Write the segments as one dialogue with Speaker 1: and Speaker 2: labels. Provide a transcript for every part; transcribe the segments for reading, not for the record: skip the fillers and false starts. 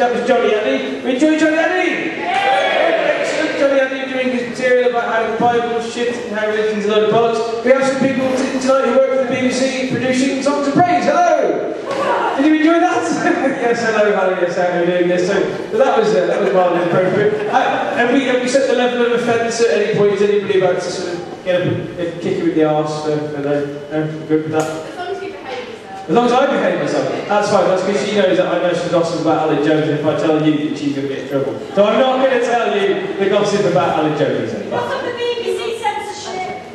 Speaker 1: that was Johnny Andy. We enjoyed Johnny Andy? Yeah! Excellent. Johnny Andy doing his material about how the Bible is shit and how religion's a load of bollocks. We have some people tonight who work for the BBC producing Songs of Praise. Hello! Did you enjoy that? Yes, hello, yes, how are you doing? Yes, so that was mildly inappropriate. Have we set the level of offence at any point? Is anybody about to sort of get up and kick you in the arse? No, good with that?
Speaker 2: As long as you behave yourself.
Speaker 1: As long as I behave myself, that's fine. That's because she knows that I know some gossip about Alan Jones, and if I tell you, that she's going to get in trouble. So I'm not going to tell you the gossip about Alan Jones.
Speaker 2: What's up with BBC censorship?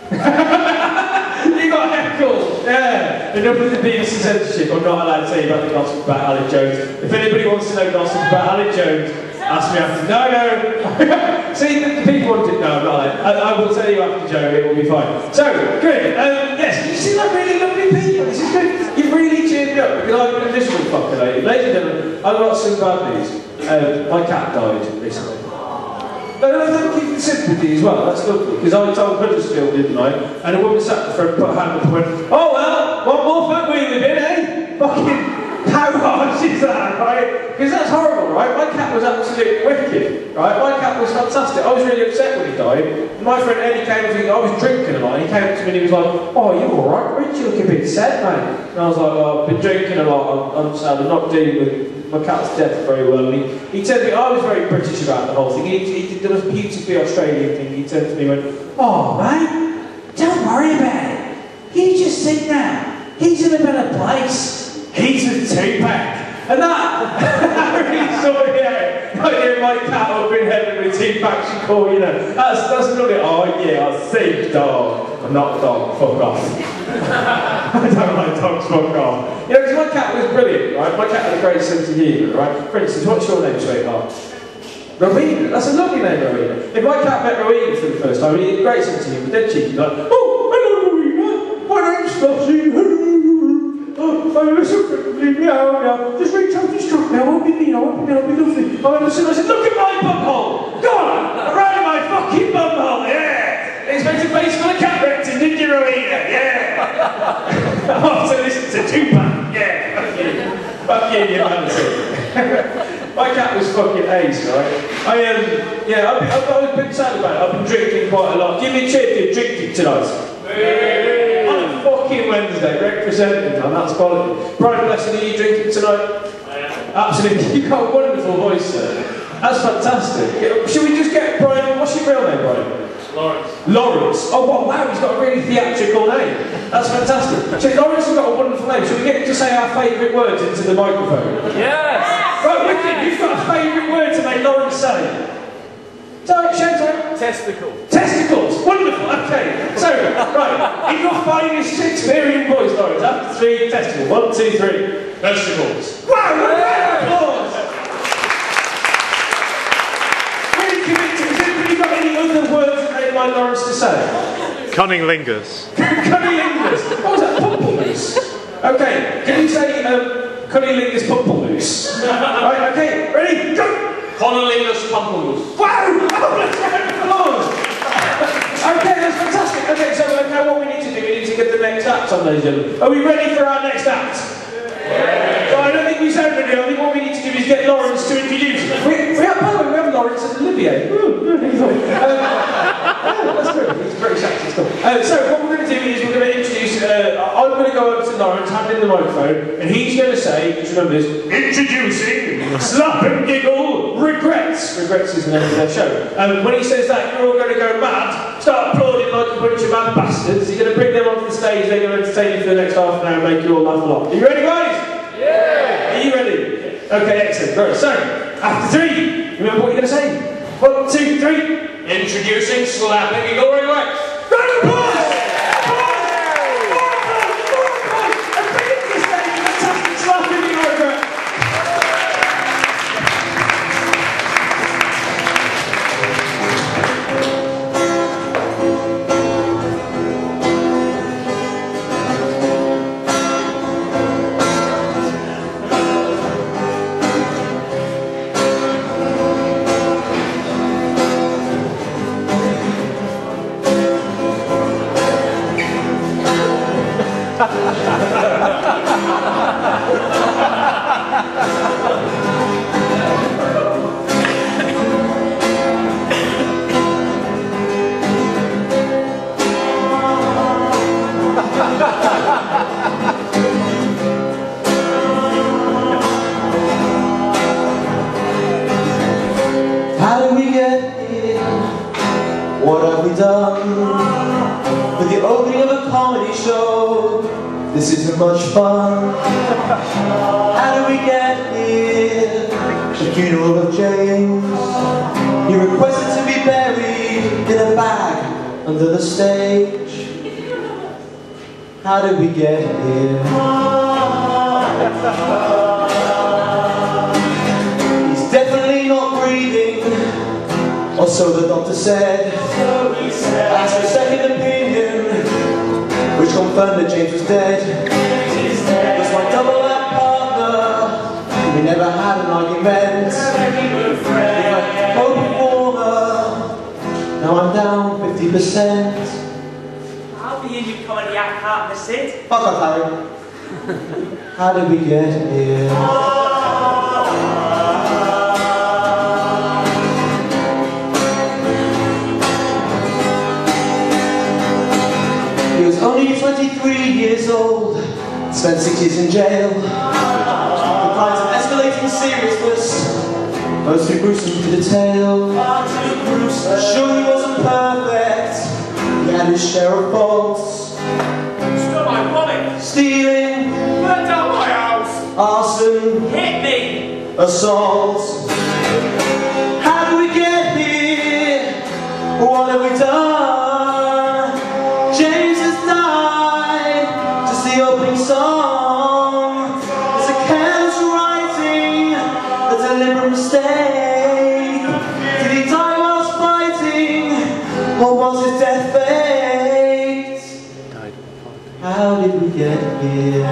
Speaker 1: You got heckled. Yeah. Enough with the BBC censorship. I'm not allowed to tell you about the gossip about Alan Jones. If anybody wants to know gossip about Alan Jones, ask me after. No. See, the people want it. No, I'm not allowed. I will tell you after Joe. It will be fine. So, good. Yes, you seem like really lovely people. This is good. You've really cheered me up because I've been a miserable fucker lately. Ladies and gentlemen, I've got some bad news. My cat died recently. No, thank you for the sympathy as well, that's lovely. Because I told Huddersfield, didn't I? And a woman sat in front, put her hand up and went, oh well, what more fun we live in, eh? Fucking, how harsh is that, right? Because that's horrible, right? My cat was absolutely wicked, right? My cat was fantastic. I was really upset when he died. And my friend Eddie came to me, I was drinking a lot, he came to me and he was like, oh, you alright? Rich, you look a bit sad, mate. And I was like, oh, I've been drinking a lot, I'm sad, I'm not dealing with my cat's death very well. And he said to me, I was very British about the whole thing. He did the most beautifully Australian thing. He said to me, he went, oh, mate, don't worry about it. You just sit down. He's in a better place. He's a two-pack. And that really sorted me out. My cat up in heaven with two-packs, you call, you know. That's not it. Oh, yeah, I think dog. I'm not a dog, fuck off. I don't like dogs, fuck off. You know, because my cat was brilliant, right? My cat had a great sense of humour, right? For instance, what's your name, sweetheart? Rowena. That's a lovely name, Rowena. If my cat met Rowena for the first time, he had a great sense of humour, dead cheeky, like, oh, hello, Rowena. My name's Flossie. Hello. Oh, listen, meow. Just reach out and stroke me. I won't be mean, I'll be lovely. I said, look at my bumhole. Go on, around my fucking bumhole, yeah. Expected face full of cat rectum, didn't you, Rowena? Yeah. Oh, so listen to Tupac. Yeah, fuck you, you fancy. My cat was fucking ace, right? I've been sad about it. I've been drinking quite a lot. Give me a cheer if you're drinking tonight. On a fucking Wednesday, representing, man, that's quality. Brian Blessing, are you drinking tonight? Absolutely. You've got a wonderful voice, sir. That's fantastic. Should we just get Brian? What's your real name, Brian?
Speaker 3: Lawrence.
Speaker 1: Lawrence. Oh, wow, he's got a really theatrical name. That's fantastic. So Lawrence has got a wonderful name. Should we get to say our favourite words into the microphone?
Speaker 3: Yes!
Speaker 1: Right, wicked. Who's got a favourite word to make Lawrence say? Sorry, shout.
Speaker 3: Testicles.
Speaker 1: Testicles. Wonderful. Okay. So, right, in your finest Shakespearean voice, Lawrence, after three, testicles. 1, 2, 3.
Speaker 3: Testicles.
Speaker 1: Wow, round of applause. Really committed. Has anybody got any other words that they'd like Lawrence to say?
Speaker 3: Cunnilingus.
Speaker 1: Cunnilingus. What was that? Pamplemousse. Okay, can you say Cunnilingus Pamplemousse? Right, okay, ready? Go!
Speaker 3: Cunnilingus Pamplemousse.
Speaker 1: Wow! Oh, let's round of applause. Okay, that's fantastic. Okay, so now what we need to do, we need to get the next act on, ladies and gentlemen. Are we ready for our next act? Yeah. So I don't think we sound ready. I think what we need to do is get Lawrence to introduce. We have Lawrence and Olivier. That's good. He's a British accent still. So what we're going to do is we're going to introduce. I'm going to go over to Lawrence, hand in the microphone, and he's going to say, just remember this, introducing Slap and Giggle Regrets. Regrets is the name of their show. When he says that, you're all going to go mad, start applauding like a bunch of mad bastards. He's going to bring them onto the stage, they're going to entertain you for the next half an hour and make you all laugh a lot. Are you ready, guys? Yeah! Are you ready? Okay, excellent. Right, so, after three, remember what you're going to say? 1, 2, 3. Introducing Slap and Giggle Regrets. Round of applause!
Speaker 4: What have we done with the opening of a comedy show? This isn't much fun. How did we get here? The funeral of James. He requested to be buried in a bag under the stage. How did we get here? He's definitely not breathing, or so the doctor said. I asked for a second opinion, which confirmed that James was dead. He was my double-act partner. We never had an argument. We were co-performer. Now I'm down 50%.
Speaker 5: I'll be in your comedy act, can't miss it.
Speaker 4: Fuck off, Harry. How did we get here? He was only 23 years old, spent 6 years in jail. The crimes of escalating seriousness, mostly gruesome to detail. Sure, he wasn't perfect, he had his share of faults.
Speaker 5: Stole my wallet.
Speaker 4: Stealing,
Speaker 5: Burnt down my house.
Speaker 4: arson,
Speaker 5: Hit me.
Speaker 4: assault. How did we get here? What have we done? James has died. Just the opening song. It's a careless writing, a deliberate mistake. Did he die whilst fighting, or was his death faked? How did we get here?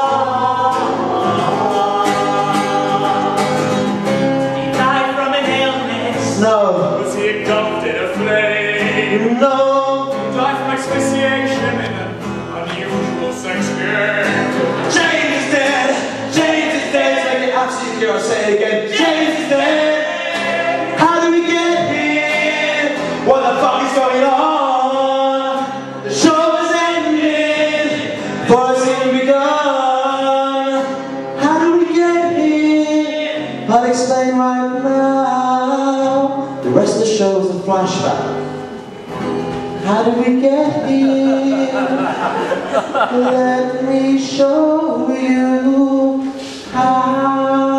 Speaker 4: No.
Speaker 5: Was he engulfed in a flame?
Speaker 4: No.
Speaker 5: Died from asphyxiation in an unusual sex game.
Speaker 4: James is dead. James is dead. To make it absolutely clear, I'll say it again. James is dead. How did we get here? What the fuck is going on? The show has ended. For us it begun. How did we get here? I'll explain right now. The rest of the show is a flashback. How did we get here? Let me show you how.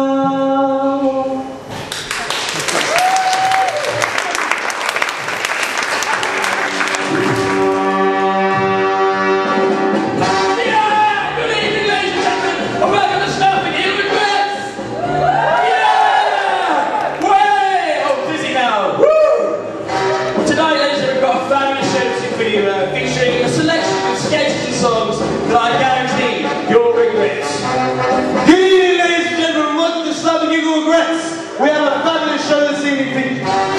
Speaker 1: Featuring a selection of sketches and songs that I guarantee you'll regret.
Speaker 4: Good evening, ladies and gentlemen. Welcome to Slap and Giggle Regrets. We have a fabulous show this evening.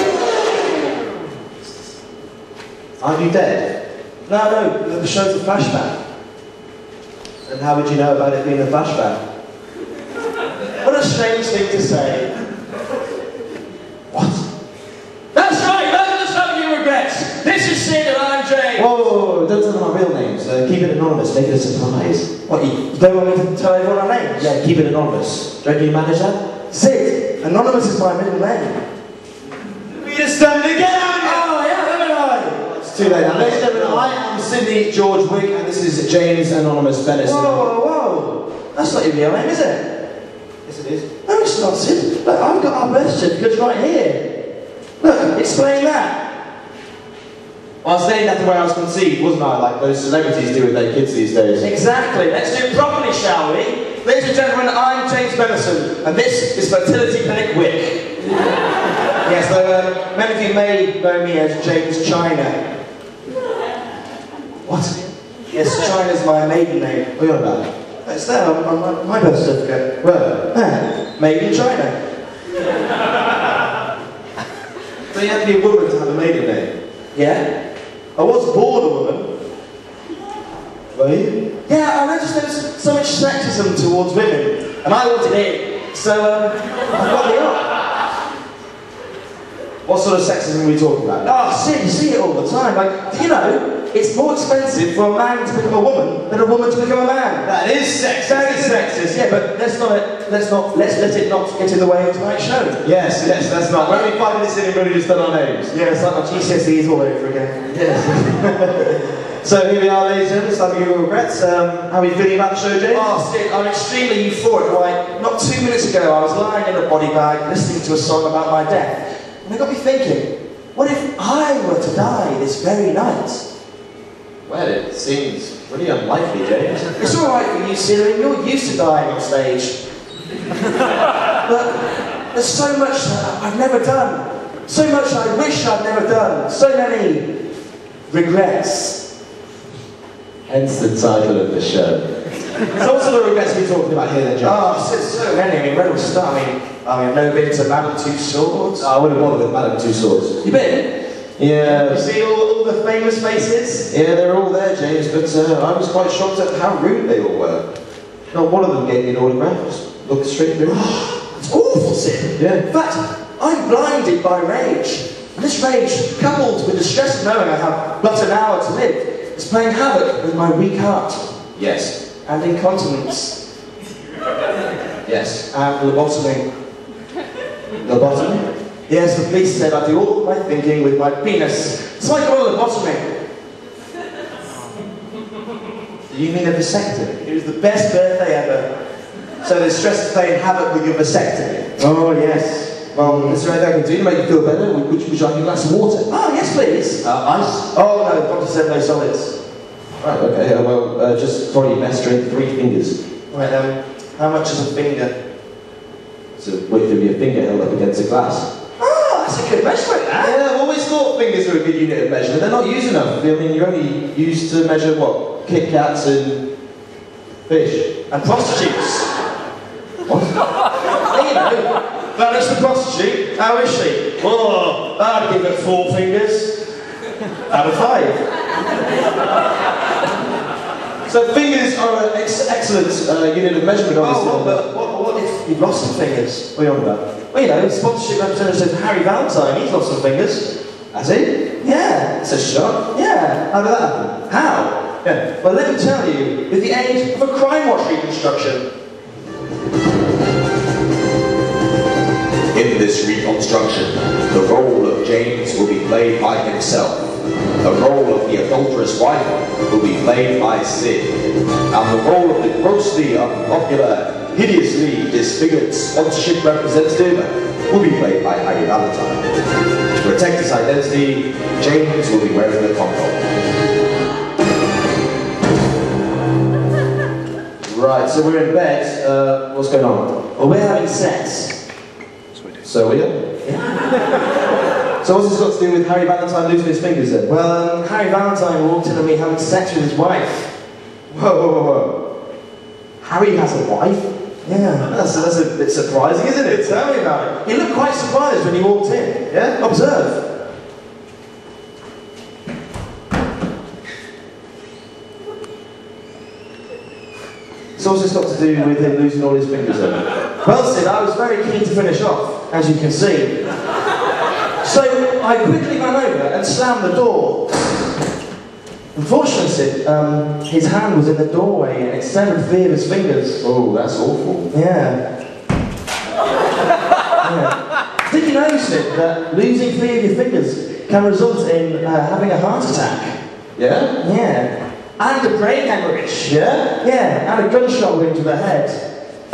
Speaker 4: Aren't you dead? No, the show's a flashback. And how would you know about it being a flashback? What a strange thing to say. What?
Speaker 1: That's right, welcome to Slap and Giggle Regrets. This is Sid and I'm Jay.
Speaker 4: Whoa, don't tell them my real names. Keep it anonymous, make it a surprise. What, you don't want me to tell everyone our names? Yeah, keep it anonymous. Do you manage that? Sid, anonymous is my middle name. We just done it again, haven't you? Oh, yeah, haven't I? It's too late now. Ladies and gentlemen, I am Sydney George Wick, and this is James Anonymous Venison. Whoa. That's not your real name, is it? Yes, it is. No, it's not, Sid. Look, I've got our birth certificates right here. Look, explain that. I was named after where I was conceived, wasn't I? Like those celebrities do with their kids these days.
Speaker 1: Exactly, let's do it properly, shall we?
Speaker 4: Ladies and gentlemen, I'm James Venison, and this is Fertility Clinic Wick. Yes, though many of you may know me as James China. What? Yes, China's my maiden name. What are you on about? It's there on my birth certificate. Where? There. Made in China. So you have to be a woman to have a maiden name? Yeah? I was born a woman. Were you? Yeah, I noticed there was so much sexism towards women, and I wanted it, so I got the up. What sort of sexism are we talking about? Oh, see, you see it all the time. Like, you know, it's more expensive for a man to become a woman than a woman to become a man.
Speaker 6: That is sexist.
Speaker 4: Very sexist, yeah, but let's let it not get in the way of tonight's show.
Speaker 6: Yes, that's not. We're only 5 minutes in and we've already just done our names.
Speaker 4: Yeah, it's like my GCSEs all over again.
Speaker 6: Yes. So here we are, ladies and gentlemen, it's time to give you regrets. How are you feeling about the show, James?
Speaker 4: Oh, Sid, I'm extremely euphoric. Right, not 2 minutes ago, I was lying in a body bag listening to a song about my death, and it got me thinking, what if I were to die this very night?
Speaker 6: Well, it seems pretty unlikely, James.
Speaker 4: It's alright for you, Sid, I mean, you're used to dying on stage. But there's so much that I've never done. So much I wish I'd never done. So many regrets.
Speaker 6: Hence the title of the show. So what sort of regrets are we talking about here then, James?
Speaker 4: Oh, so many. I mean, where do we start? I mean, I've never been to Madame Tussauds.
Speaker 6: I wouldn't bother with Madame Tussauds.
Speaker 4: You been?
Speaker 6: Yeah.
Speaker 4: You see all the famous faces?
Speaker 6: Yeah, they're all there, James, but I was quite shocked at how rude they all were. Not one of them gave me an autograph, just looked straight through.
Speaker 4: It's awful, Sid.
Speaker 6: Yeah.
Speaker 4: In fact, I'm blinded by rage. And this rage, coupled with the stress of knowing I have but an hour to live, is playing havoc with my weak heart.
Speaker 6: Yes.
Speaker 4: And incontinence.
Speaker 6: Yes.
Speaker 4: And lobotomy.
Speaker 6: Lobotomy?
Speaker 4: Yes, the police said I do all my thinking with my penis. So I got a lobotomy.
Speaker 6: You mean a vasectomy?
Speaker 4: It was the best birthday ever. So the stress is playing havoc with your vasectomy.
Speaker 6: Oh, yes. Well, is there anything I can do to make you feel better? Would you like a glass of water?
Speaker 4: Oh, yes, please.
Speaker 6: Ice?
Speaker 4: Oh, no, the doctor said no solids.
Speaker 6: Right, okay, well, just probably best straight 3 fingers.
Speaker 4: Right, how much is a finger?
Speaker 6: So wait for your finger held up against a glass.
Speaker 4: Oh, that's a good measurement, that.
Speaker 6: Yeah, I've always thought fingers are a good unit of measurement. They're not used enough. I mean, you're only used to measure, what, Kit Kats and fish.
Speaker 4: And prostitutes.
Speaker 6: What?
Speaker 4: You know, Vanish the prostitute. How is she? Oh, I'd give it 4 fingers. Out of 5.
Speaker 6: So fingers are an excellent unit of measurement, obviously.
Speaker 4: Oh, but what if you've lost some fingers?
Speaker 6: What are you on about?
Speaker 4: Well, you know, sponsorship representative Harry Valentine, he's lost some fingers.
Speaker 6: Has he?
Speaker 4: Yeah.
Speaker 6: That's a shock.
Speaker 4: Yeah.
Speaker 6: How did that happen?
Speaker 4: How?
Speaker 6: Yeah.
Speaker 4: Well, let me tell you, with the aid of a crime watch reconstruction.
Speaker 7: In this reconstruction, the role of James will be played by himself. The role of the adulterous wife will be played by Sid. And the role of the grossly unpopular, hideously disfigured sponsorship representative will be played by Harry Valentine. To protect his identity, James will be wearing a condom.
Speaker 6: Right, so we're in bed. What's going on?
Speaker 4: Well, we're having sex.
Speaker 6: So we are? Yeah. So what's this got to do with Harry Valentine losing his fingers then?
Speaker 4: Well, Harry Valentine walked in on me having sex with his wife.
Speaker 6: Whoa. Harry has a wife?
Speaker 4: Yeah.
Speaker 6: That's a bit surprising, isn't it?
Speaker 4: Tell me about it. He looked quite surprised when he walked in.
Speaker 6: Yeah?
Speaker 4: Observe.
Speaker 6: So what's this got to do with him losing all his fingers then?
Speaker 4: Well, Sid, I was very keen to finish off, as you can see. So I quickly ran over and slammed the door. Unfortunately, Sid, his hand was in the doorway and it severed 3 of his fingers.
Speaker 6: Oh, that's awful.
Speaker 4: Yeah. Did you know, Sid, that losing 3 of your fingers can result in having a heart attack?
Speaker 6: Yeah?
Speaker 4: Yeah. And a brain hemorrhage.
Speaker 6: Yeah?
Speaker 4: Yeah, and a gunshot wound to the head.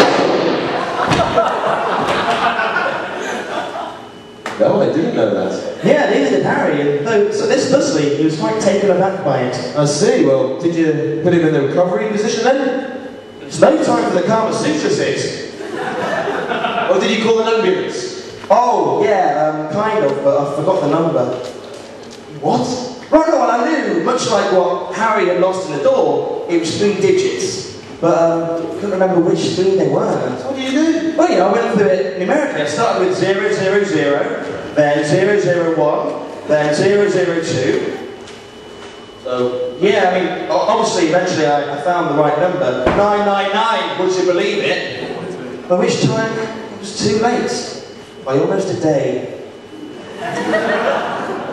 Speaker 6: No, I didn't know that.
Speaker 4: Yeah, neither did Harry, and so this thusly, he was quite taken aback by it.
Speaker 6: I see. Well, did you put him in the recovery position then?
Speaker 4: It's no time for the Kama Sutra, Sid.
Speaker 6: Or did you call an ambulance?
Speaker 4: Oh, yeah, kind of, but I forgot the number.
Speaker 6: What?
Speaker 4: Right, no, well, I knew, much like what Harry had lost in the door, it was 3 digits. But couldn't remember which 3 they were.
Speaker 6: What do you do?
Speaker 4: Well, you know, I went through it numerically. I started with 000, then 001, then 002. So, yeah, I mean, obviously, eventually I found the right number. 999, would you believe it? By which time, it was too late. By almost a day.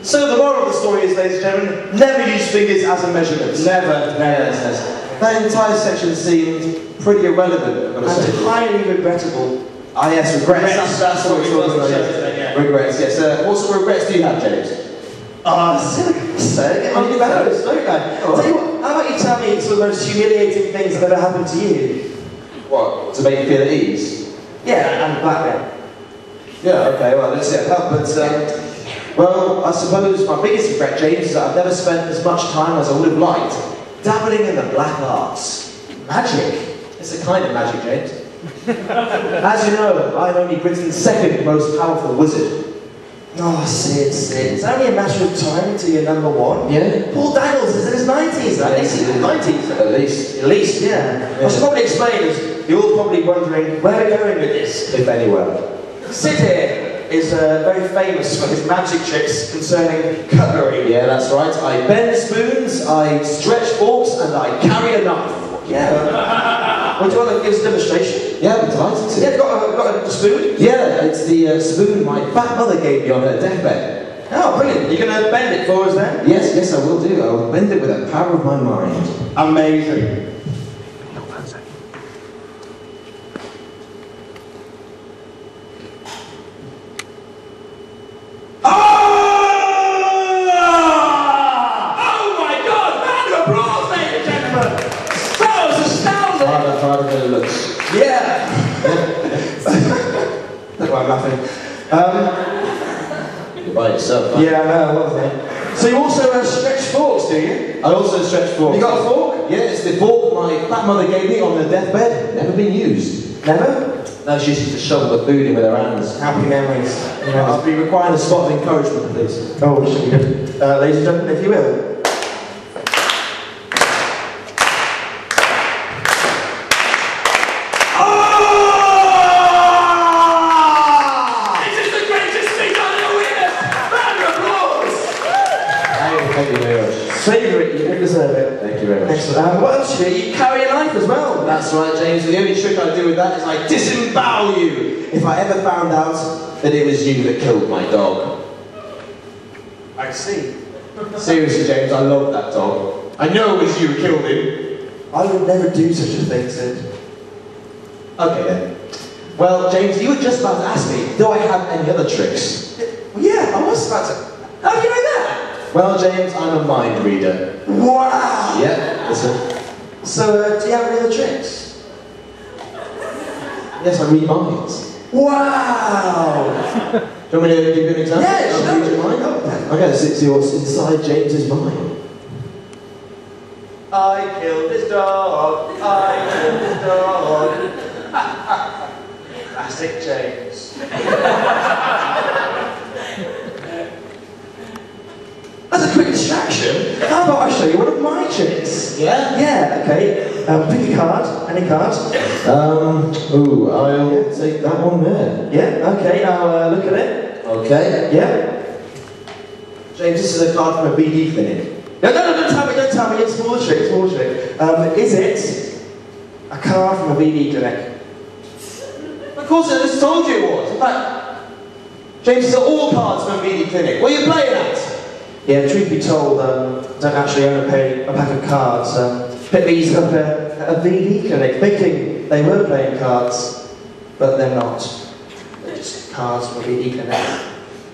Speaker 6: So the moral of the story is, ladies and gentlemen, never use fingers as a measurement.
Speaker 4: Never.
Speaker 6: That entire section seemed pretty irrelevant, I'm going to
Speaker 4: And
Speaker 6: say.
Speaker 4: highly regrettable.
Speaker 6: Ah yes, regrets.
Speaker 4: That's what we're talking about.
Speaker 6: Yeah. Regrets, yes. What sort of regrets do you have, James?
Speaker 4: Say it again. Tell you what, how about you tell me some of the most humiliating things that ever happened to you?
Speaker 6: What? To make you feel at ease?
Speaker 4: Yeah, and back then.
Speaker 6: Yeah, okay, well, let's see how it helps. But, well, I suppose my biggest regret, James, is that I've never spent as much time as I would have liked dabbling in the black arts. Magic. It's a kind of magic, James. As you know, I'm only Britain's second most powerful wizard.
Speaker 4: Oh, Sid. It's only a matter of time until you're number one.
Speaker 6: Yeah?
Speaker 4: Paul Daniels is in his 90s, right?
Speaker 6: Yes,
Speaker 4: He's in his 90s.
Speaker 6: At least.
Speaker 4: Yeah. I should probably explain, as you're all probably wondering where we're going with this.
Speaker 6: If anywhere.
Speaker 4: Sid here is very famous for his magic tricks concerning cutlery.
Speaker 6: Yeah, that's right. I bend spoons, I stretch forks, and I carry a knife.
Speaker 4: Yeah. Would you want to give us a demonstration?
Speaker 6: Yeah, I'm delighted to.
Speaker 4: Yeah, got a spoon?
Speaker 6: Yeah, it's the spoon my fat mother gave me on her deathbed.
Speaker 4: Oh, brilliant. You're going to bend it for us then?
Speaker 6: Yes, I will do. I will bend it with the power of my mind.
Speaker 4: Amazing.
Speaker 5: Oh my God! Round of applause, ladies and gentlemen! That was astounding!
Speaker 6: Harder than it looks.
Speaker 4: Yeah. That's why I'm laughing.
Speaker 6: You're by yourself, right?
Speaker 4: Yeah, I know, wasn't it? So you also stretch forks, do you?
Speaker 6: I also stretch forks.
Speaker 4: You got a fork?
Speaker 6: Yeah, it's the fork my fat mother gave me on her deathbed. Never been used.
Speaker 4: Never?
Speaker 6: No, she used to shovel the food in with her hands.
Speaker 4: Happy memories.
Speaker 6: I'll be requiring a spot of encouragement, please.
Speaker 4: Oh, should be good. Ladies and gentlemen, if you will.
Speaker 5: This is the greatest thing I've ever witnessed! Round of applause!
Speaker 6: Thank you very much.
Speaker 4: Savour it, you don't deserve it.
Speaker 6: Thank you very much.
Speaker 4: Excellent. What else do you do? You carry a knife as well.
Speaker 6: That's right, James. The only trick I do with that is I disembowel you. If I ever found out that it was you that killed my dog.
Speaker 4: I see.
Speaker 6: Seriously, James, I love that dog. I know it was you who killed him.
Speaker 4: I would never do such a thing, Sid.
Speaker 6: Okay then. Well, James, you were just about to ask me, do I have any other tricks?
Speaker 4: Well, yeah, I was about to. How do you know that?
Speaker 6: Well, James, I'm a mind reader.
Speaker 4: Wow!
Speaker 6: Yeah, listen.
Speaker 4: So, do you have any other tricks?
Speaker 6: Yes, I read minds.
Speaker 4: Wow!
Speaker 6: Do you want me to give you an example?
Speaker 4: Yeah,
Speaker 6: I'll
Speaker 4: sure.
Speaker 6: read your mind? Okay, let's see what's inside James's mind.
Speaker 4: I killed this dog. I killed this dog. Classic James. As a quick distraction, how about I show you one of my tricks?
Speaker 6: Yeah?
Speaker 4: Yeah, okay. Pick a card. Any card?
Speaker 6: Ooh, I'll take that one there.
Speaker 4: Yeah, okay, now look at it.
Speaker 6: Okay.
Speaker 4: Yeah?
Speaker 6: James, this is a card from a BD clinic.
Speaker 4: No, don't tell me, it's more trick, is it a card from a BD clinic?
Speaker 6: Of course, I just told you it was. In fact, James, these are all cards from a BD clinic. What are you playing at?
Speaker 4: Yeah, truth be told, I don't actually own a pack of cards. Picked these up at a BD clinic, thinking they were playing cards, but they're not. They're just cards from a BD clinic.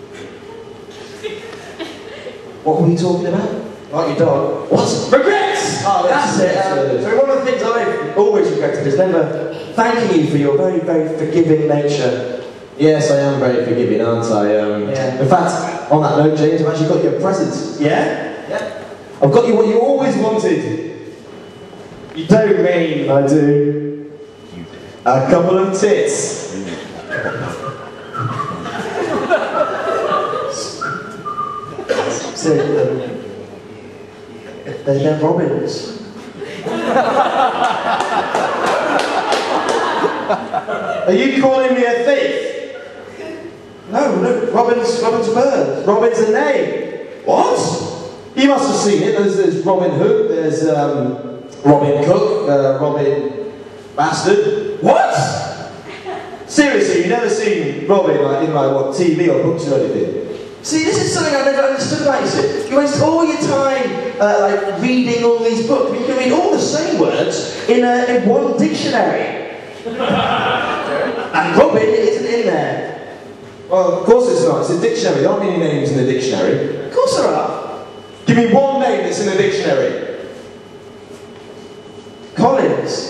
Speaker 6: What were we talking about?
Speaker 4: Like your dog.
Speaker 6: What?
Speaker 4: Regrets!
Speaker 6: Oh,
Speaker 4: That's it. So one of the things I've always regretted is never thanking you for your very, very forgiving nature.
Speaker 6: Yes, I am very forgiving, aren't I?
Speaker 4: Yeah.
Speaker 6: In fact, on that note, James, I've actually got you a present.
Speaker 4: Yeah?
Speaker 6: Yeah. I've got you what you always wanted.
Speaker 4: You don't mean.
Speaker 6: I do. A couple of tits.
Speaker 4: So, they're robins.
Speaker 6: Are you calling me a thief?
Speaker 4: No, look, robin's a bird.
Speaker 6: Robin's a name.
Speaker 4: What?
Speaker 6: You must have seen it. There's Robin Hood, there's Robin Cook, Robin Bastard.
Speaker 4: What?
Speaker 6: Seriously, you've never seen Robin like in like what TV or books or anything? See, this is something I've never understood about you, Sid. You waste all your time like reading all these books. You can read all the same words in one dictionary. And Robin isn't in there.
Speaker 7: Well, of course it's not. It's a dictionary. There aren't any names in the dictionary.
Speaker 6: Of course there are.
Speaker 7: Give me one name that's in the dictionary.
Speaker 6: Collins.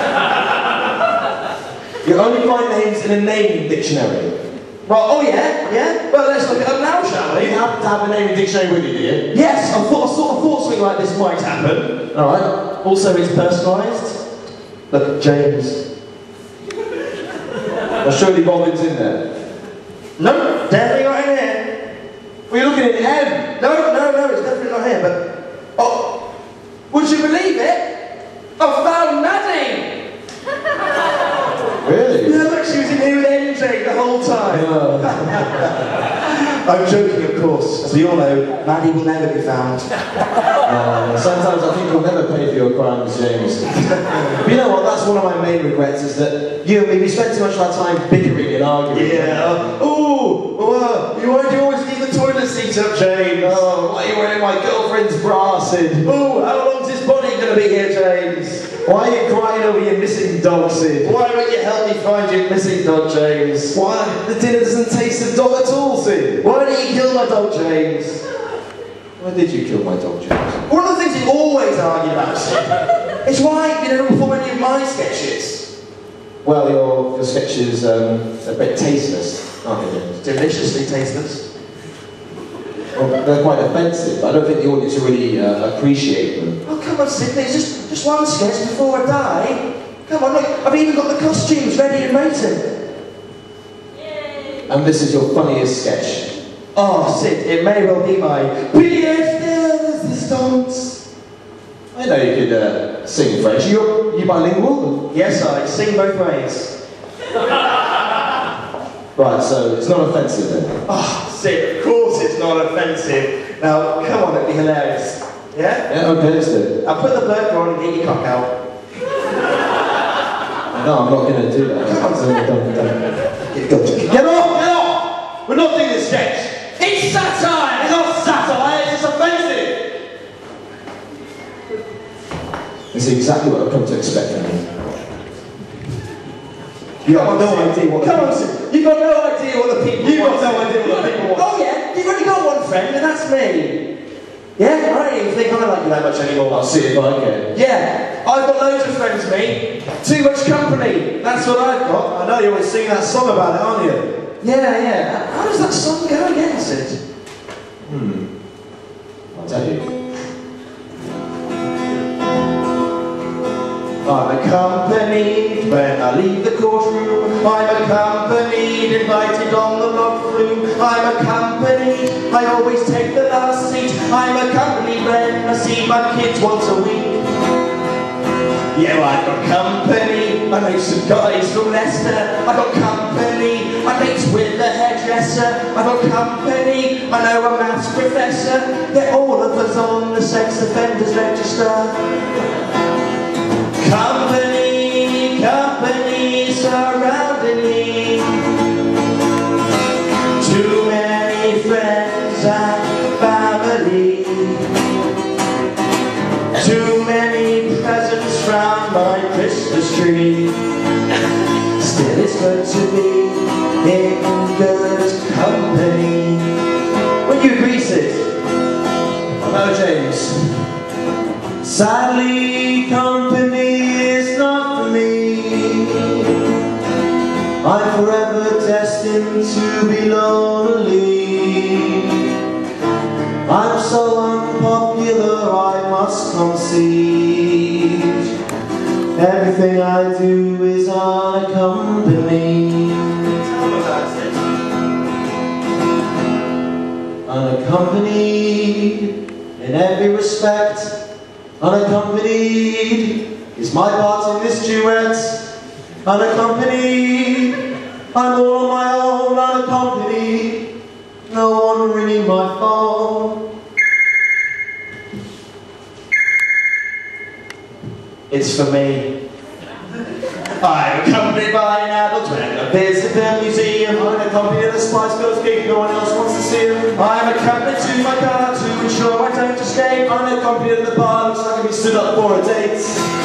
Speaker 7: You only find names in a naming dictionary.
Speaker 6: Well, oh yeah? Well, let's look it up now, shall
Speaker 7: You
Speaker 6: we?
Speaker 7: happen to have a naming dictionary with you, do you?
Speaker 6: Yes, I sort of thought something like this might happen. Alright. Also, it's personalised. Look, James.
Speaker 7: Well, surely Robin's in there.
Speaker 6: No, definitely not in here.
Speaker 7: Well, you're looking at M.
Speaker 6: No, it's definitely not here, but... Oh, would you believe it? I found Maddie!
Speaker 7: Really?
Speaker 6: Yeah, look, she was in here with MJ the whole time. I'm joking, of course. As we all know, Maddie will never be found.
Speaker 7: Sometimes I think you'll never pay for your crimes, James. But you know what? That's one of my main regrets is that you and me, we spend too much of our time bickering and arguing.
Speaker 6: Yeah. Why do you always leave the toilet seat up, James?
Speaker 7: Oh, why are you wearing my girlfriend's bra, Sid?
Speaker 6: Oh, how long's this body going to be here, James?
Speaker 7: Why are you crying over your missing dog, Sid?
Speaker 6: Why won't you help me find your missing dog, James?
Speaker 7: Why? The dinner doesn't taste of dog at all, Sid.
Speaker 6: Why did you kill my dog, James?
Speaker 7: Why did you kill my dog, James?
Speaker 6: One of the things you always argue about, Sid, is why you don't perform any of my sketches.
Speaker 7: Well, your sketches a bit tasteless, aren't they, James?
Speaker 6: Deliciously tasteless.
Speaker 7: Well, they're quite offensive. I don't think the audience will really appreciate them.
Speaker 6: Oh, come on, Sid, please, just one sketch before I die. Come on, look, I've even got the costumes ready and waiting.
Speaker 7: And this is your funniest sketch.
Speaker 6: Oh, Sid, it may well be my biggest resistance.
Speaker 7: I know you could sing French. You bilingual?
Speaker 6: Yes, I sing both ways.
Speaker 7: Right, so it's not offensive then.
Speaker 6: Oh, Sid, of course it's not offensive. Now, come on, it'd be hilarious. Yeah?
Speaker 7: Yeah, okay, let's do it.
Speaker 6: I'll put the burqa on and get your cock out.
Speaker 7: No, I'm not going to do that.
Speaker 6: Come on,
Speaker 7: Don't. Get off! We're not doing this sketch!
Speaker 6: It's satire!
Speaker 7: It's not satire, it's just offensive! It's exactly what I've come to expect from you. You have no idea what the
Speaker 6: Come on, Sid. You've got no idea what the people want.
Speaker 7: You've got no idea what the people want.
Speaker 6: Oh, yeah? You've only got one friend, and that's me. Yeah? I don't even think I like you that much anymore.
Speaker 7: I'll see if I can.
Speaker 6: Yeah. I've got loads of friends, me. Too much company. That's what I've got.
Speaker 7: I know you always sing that song about it, aren't you?
Speaker 6: Yeah. How does that song go again, Sid?
Speaker 7: I'll tell you.
Speaker 6: I'm accompanied when I leave the courtroom. I'm accompanied, invited on the log flume. I'm accompanied, I always take the last seat. I'm accompanied when I see my kids once a week. Yeah, I've got company, I know some guys from Leicester. I've got company, I mate with the hairdresser. I've got company, I know a maths professor. Yeah, all of us on the sex offenders register. Company surrounding me. Too many friends and family. Too many presents round my Christmas tree. Still it's good to be in good company. Would you agree, Sid?
Speaker 7: Hello, James.
Speaker 6: Sadly, company is not for me. I'm forever destined to be lonely. I'm so unpopular, I must concede. Everything I do is unaccompanied. Unaccompanied in every respect. Unaccompanied is my part in this duet. Unaccompanied, I'm all on my own. Unaccompanied, no one ringing my phone. It's for me. I'm accompanied by an adult when I visit the museum. I'm accompanied at a Spice Girls gig, no one else wants to see him.
Speaker 4: come into my car to ensure I don't escape. Unaccompanied at the bar, looks like I've been stood up for a date.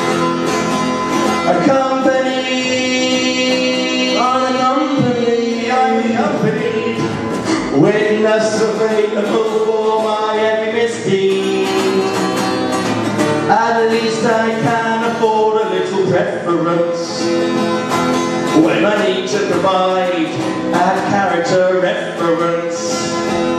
Speaker 4: Unaccompanied, witness available for my every misdeed. At least I can afford a little preference when I need to provide a character reference.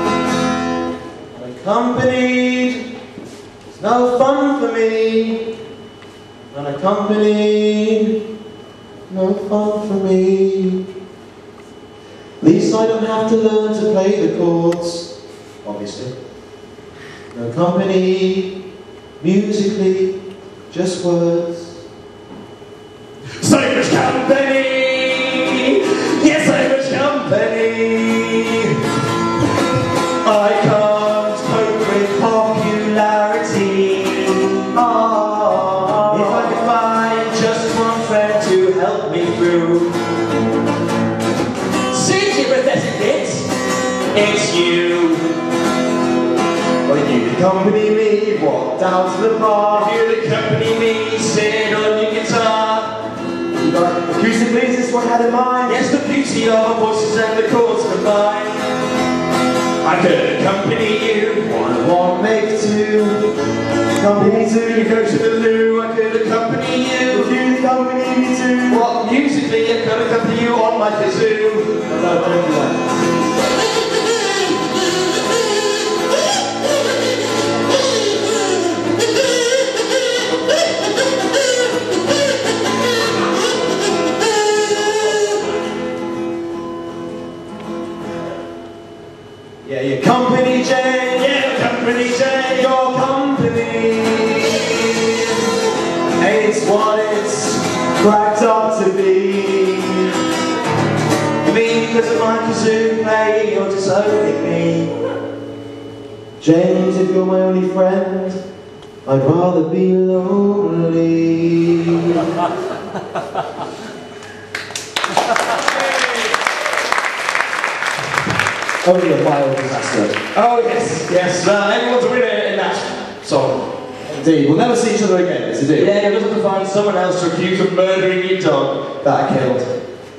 Speaker 4: Unaccompanied, it's no fun for me. Unaccompanied, no fun for me. At least I don't have to learn to play the chords, obviously. No company, musically, just words. So much company, yes, so much company. I can't cope with popularity. Oh, if I could find just one friend to help me through. See, you pathetic bit, it's you. Well, you accompany me, walk down to the bar. You accompany me, sit on your guitar. You got acoustic, please, this is what I had in mind. Yes, the beauty of our voices and the chords combined. I could accompany you, one, make two. Accompany me too, you go to the loo. I could accompany you, if you accompany me too. What, musically, I could accompany you on my kazoo. No, don't do that. Yeah, your company, Jane. Yeah, company, Jane. Your company ain't what it's cracked up to be. You mean because of my kazoo playing, you're disowning me? James, if you're my only friend, I'd rather be lonely. Only a mild disaster. Oh yes, yes, everyone's a winner in that song. Indeed, we'll never see each other again, it's a deal. Yeah, you'll just have to find someone else to accuse of murdering your dog that I killed.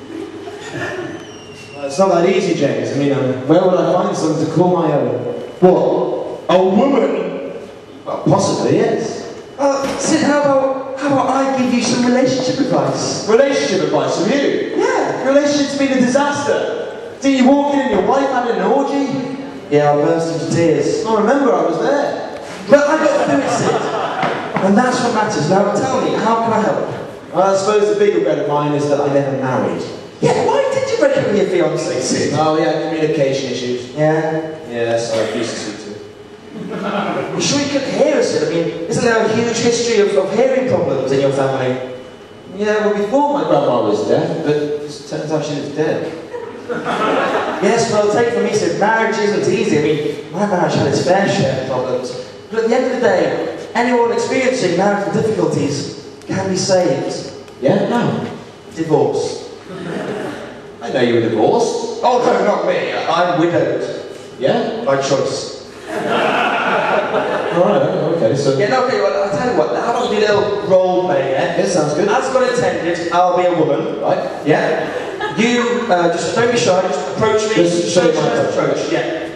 Speaker 4: It's not that easy, James. I mean, where would I find someone to call my own? What? A woman? Well, possibly, yes. Sid, how about I give you some relationship advice? Relationship advice from you? Yeah, your relationship's been a disaster. Did you walk in and your wife had an orgy? Yeah, I burst into tears. I remember, I was there. But I got through it, Sid. And that's what matters. Now tell me, how can I help? Well, I suppose the big regret of mine is that I never married. Yeah, why did you break up with your fiancée, Sid? Oh, yeah, communication issues. Yeah? Yes, I refused to speak to her. I'm sure you could hear us, Sid. I mean, isn't there a huge history of hearing problems in your family? Yeah, well, before my grandma was deaf, but it turns out she was dead. Yes, well, take from me, Sid, marriage isn't easy. I mean, my marriage had its fair share of problems. But at the end of the day, anyone experiencing marital difficulties can be saved. Yeah? No. Divorce. I know you were divorced. Oh, no, not me. I'm widowed. Yeah? By choice. Alright, okay, so... Yeah, no, okay, well, I'll tell you what, how about we do a little role play, yeah? Yeah, sounds good. As God intended, I'll be a woman, right? Yeah? You, just don't be shy, just approach me. Just show my approach. Yeah.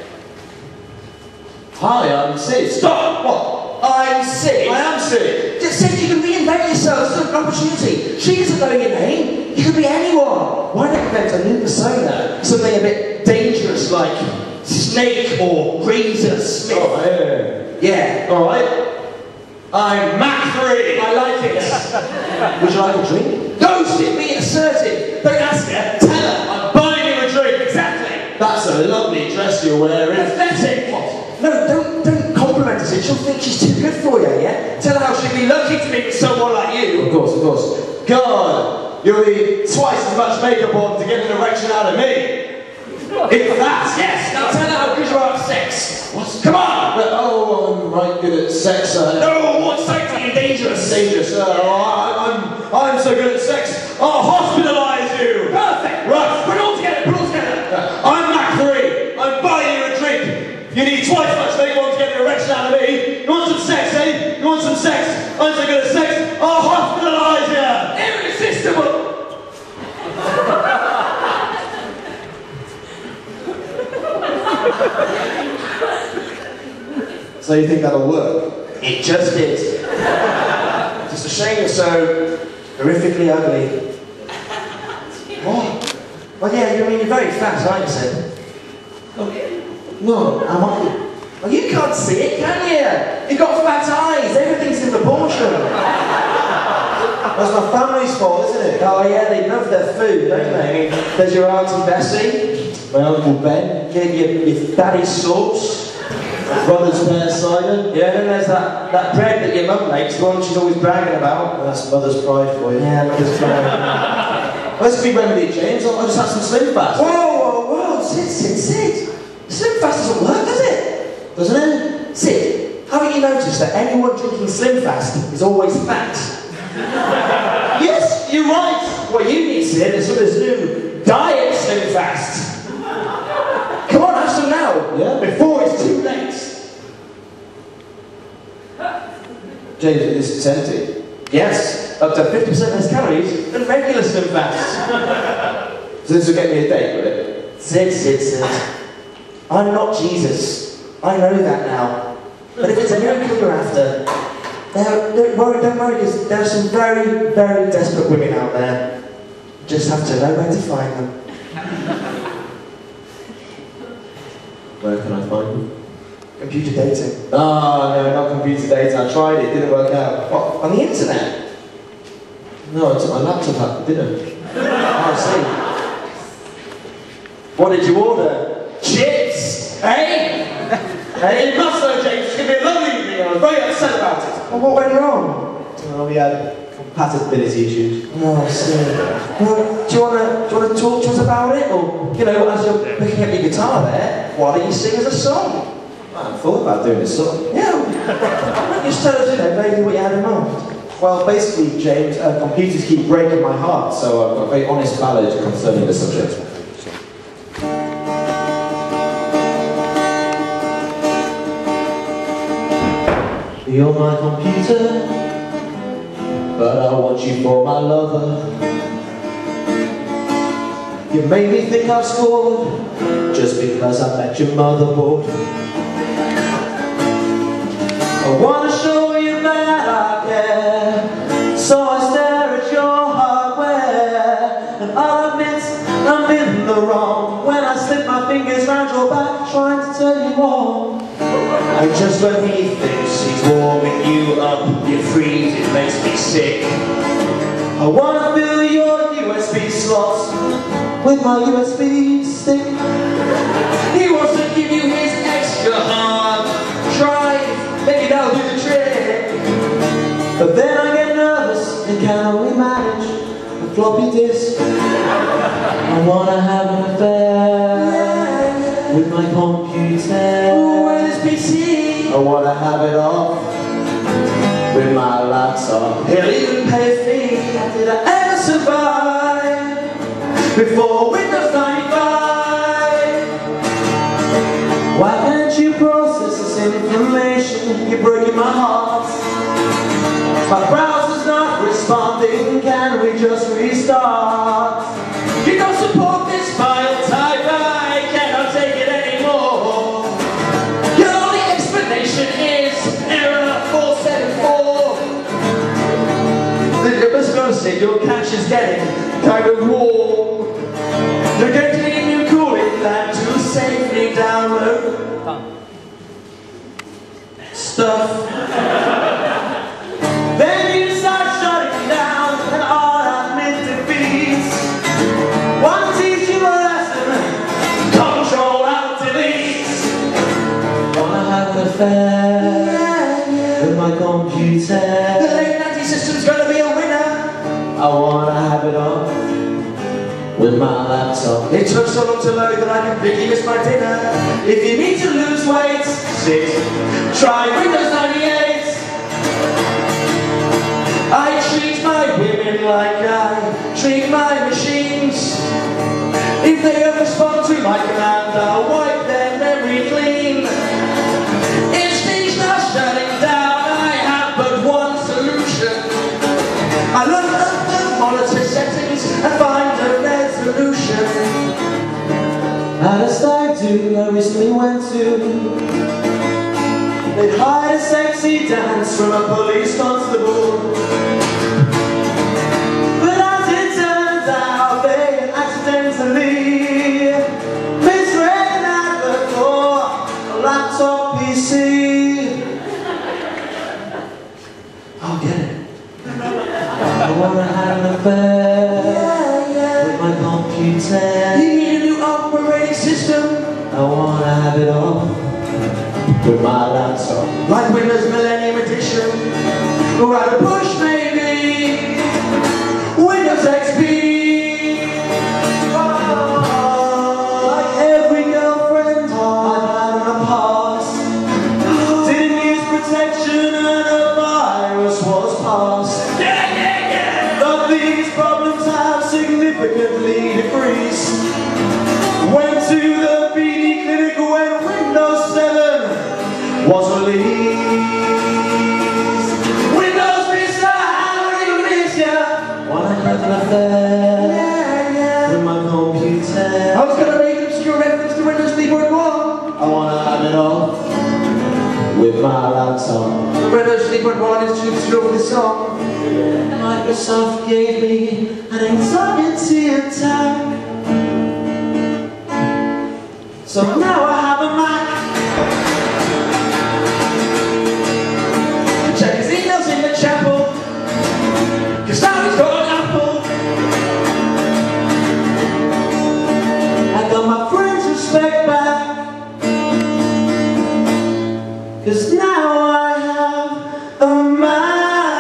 Speaker 4: Hi, I'm Sid. Stop! What? I'm Sid. I am Sid. Just Sid, you can reinvent yourself. It's an opportunity. She isn't knowing your name. You could be anyone. Why not invent a new persona? Something a bit dangerous like Snake or Razor Smith. Oh, yeah. Yeah. Alright. I'm Mac 3. I like it. Would you like a drink? No, Sid, be assertive. Don't ask her. Tell her. I'm buying you a drink. Exactly. That's a lovely dress you're wearing. Pathetic. What? No, don't compliment her, Sid. She'll think she's too good for you, yeah? Tell her how she'd be lucky to meet with someone like you. Of course, of course. God, you'll need twice as much makeup on to get an erection out of me. If that, yes. Now tell her how good you are at sex. What? Come on! Oh, I'm right good at sex. No, what's sexy and dangerous? Dangerous. I'm so good at sex. I'll hospitalise you. Perfect. Right. Put it all together. Put it all together. I'm Mac 3. I'm buying you a drink. You need
Speaker 6: So you think that'll work?
Speaker 4: It just did. Just a shame it's so horrifically ugly. What? Well, yeah, I mean, you're very fat, aren't you, Sid?
Speaker 6: No, am I?
Speaker 4: Well, you can't see it, can you? You've got fat eyes. Everything's in proportion.
Speaker 6: That's my family's fault, isn't it?
Speaker 4: Oh, yeah, they love their food, don't they? I mean, there's your Auntie Bessie,
Speaker 6: My Uncle Ben,
Speaker 4: your daddy's sauce.
Speaker 6: my brother's pear cider.
Speaker 4: Yeah, then there's that bread that your mum makes, the one she's always bragging about.
Speaker 6: That's mother's pride for you.
Speaker 4: Yeah, mother's pride.
Speaker 6: Let's be remedied, James. I'll just have some Slim Fast.
Speaker 4: Whoa, Sid. Slim Fast doesn't work, does it?
Speaker 6: Doesn't it?
Speaker 4: Sid, haven't you noticed that anyone drinking Slim Fast is always fat? Yes, you're right. What you need, Sid, is this new Diet Slim Fast. Come on, have some now.
Speaker 6: Yeah.
Speaker 4: Before it's too late.
Speaker 6: James, this is empty.
Speaker 4: Yes, up to 50% less calories than regular Slim Fast.
Speaker 6: So this will get me a date, will it?
Speaker 4: Sid. I'm not Jesus. I know that now. But if it's a miracle you're after, don't worry, because there are some very, very desperate women out there. You just have to know where to find them.
Speaker 6: Where can I find you?
Speaker 4: Computer dating.
Speaker 6: Oh, no, not computer dating. I tried it, didn't work out.
Speaker 4: What, on the internet?
Speaker 6: No, I took my laptop out for dinner.
Speaker 4: Oh, I see. What did you order? Chips? Hey? Hey, you must know, James. It's going to be a lovely evening. I was very upset about it. Well, what went wrong?
Speaker 6: Oh, we had compatibility issues.
Speaker 4: Oh, I see. Well, do you want to talk to us about it? Or, you know, as you're picking up your guitar there, why don't you sing us a song?
Speaker 6: I hadn't thought about doing this song.
Speaker 4: Yeah. Why don't you just tell us, you know, vaguely what you had in mind?
Speaker 6: Well, basically, James, computers keep breaking my heart, so I've got a very honest ballad concerning the subject. You're my computer, but I want you for my lover. You made me think I've scored, just because I met your motherboard. I want to show you that I care, so I stare at your hardware. And I'll admit I'm in the wrong when I slip my fingers round your back trying to turn you on.
Speaker 4: And just when he thinks he's warming you up, you freeze, it makes me sick.
Speaker 6: I want to fill your USB slots with my USB stick.
Speaker 4: He wants to give you his extra hard drive, maybe that'll do the trick.
Speaker 6: But then I get nervous and can only manage a floppy disk. I want to have an affair with my computer.
Speaker 4: Ooh, with his PC.
Speaker 6: I want to have it off with my laptop.
Speaker 4: He'll even pay a fee. How did I ever survive before Windows 95?
Speaker 6: Why can't you process this information? You're breaking my heart. My browser's not responding. Can we just restart?
Speaker 4: You don't support this file type. I cannot take it anymore. Your only explanation is error 474. You must notice it, your cache is getting kind of warm. You're going to need a new cooling plan to safely download stuff.
Speaker 6: Then you start shutting down and all admit defeats. Want to teach you a lesson?
Speaker 4: Control Alt Delete.
Speaker 6: Wanna have an affair with my computer.
Speaker 4: The late 90s system's gonna be a winner.
Speaker 6: I wanna have it on with my laptop.
Speaker 4: It took so long to load that I completely missed my dinner. If you need to lose weight, try Windows 98. I treat my women like I treat my machines. If they don't respond to my command, I'll wipe their memory clean. If things are shutting down, I have but one solution. I look at the monitor settings and find a resolution.
Speaker 6: At a stag do I recently went to. They'd hide a sexy dance from a police constable. But as it turns out, they had accidentally misread an advert for a laptop PC. I'll get it. I wanna have an affair with my computer. You need a new operating system. I wanna have it all with my laptop. Like Windows Millennium Edition, or out of push maybe, Windows XP. Oh, like every girlfriend I've had in the past, didn't use protection and a virus was passed. But these problems have significantly decreased. Went to the PD clinic when Windows 7 was released. Windows Vista, how do you miss ya? Wanna have an affair with my computer. I was gonna make an obscure reference to Windows 3.1. I wanna have it all with my laptop. Windows 3.1 is too slow for this song. Microsoft gave me an anxiety attack. So now I have a Mac. Check his emails in the chapel, 'cause now he's got an Apple. I got my friends' respect back, 'cause now I have a Mac.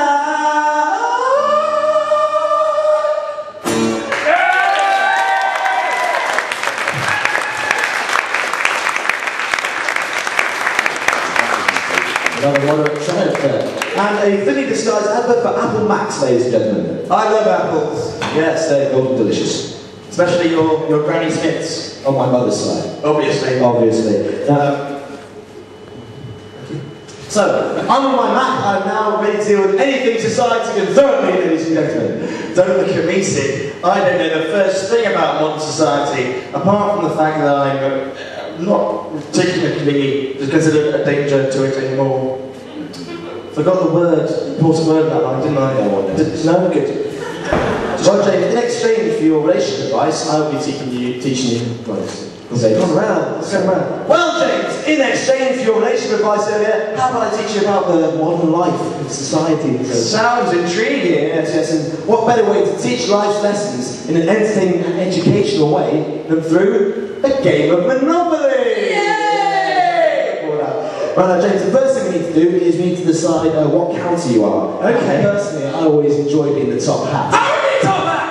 Speaker 6: Another moderate triumph there. And a fully disguised advert for Apple Macs, ladies and gentlemen.
Speaker 4: I love apples.
Speaker 6: Yes, they're golden delicious.
Speaker 4: Especially your Granny Smiths.
Speaker 6: On my mother's side,
Speaker 4: Obviously.
Speaker 6: obviously. So, I'm on my Mac. I'm now ready to deal with anything society can throw at me, ladies and gentlemen.
Speaker 4: Don't look at me, Sid. I don't know the first thing about modern society, apart from the fact that I'm not particularly considered a danger to it anymore.
Speaker 6: Forgot the word, important word that line, didn't I? No, good. Well, James, in exchange for your relationship advice, I will be teaching you advice. Come around, come around. Well, James, in exchange for your relationship advice earlier, how about I teach you about the modern life of society?
Speaker 4: Sounds intriguing.
Speaker 6: Yes, yes, and what better way to teach life's lessons in an entertaining and educational way than through a game of Monopoly? Yay! Right now, James, the first thing we need to do is we need to decide what county you are.
Speaker 4: Okay.
Speaker 6: Personally, I always enjoy being the top hat.
Speaker 5: How are you top hat?